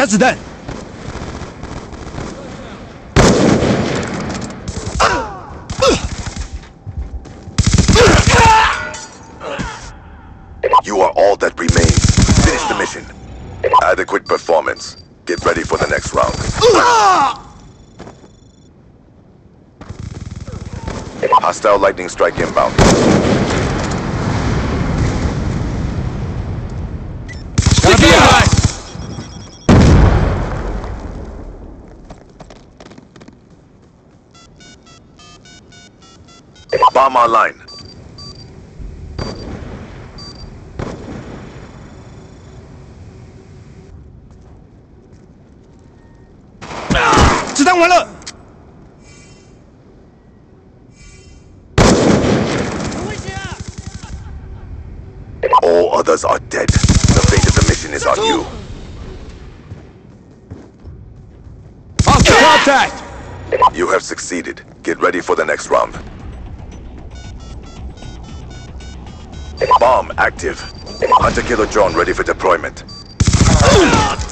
打子弹。 You are all that remains. Finish the mission. Adequate performance. Get ready for the next round. Hostile lightning strike inbound. Bomb online. 子弹完了。 All others are dead. The fate of the mission is on you. Hostile contact! You have succeeded. Get ready for the next round. Bomb active. Hunter-killer drone ready for deployment.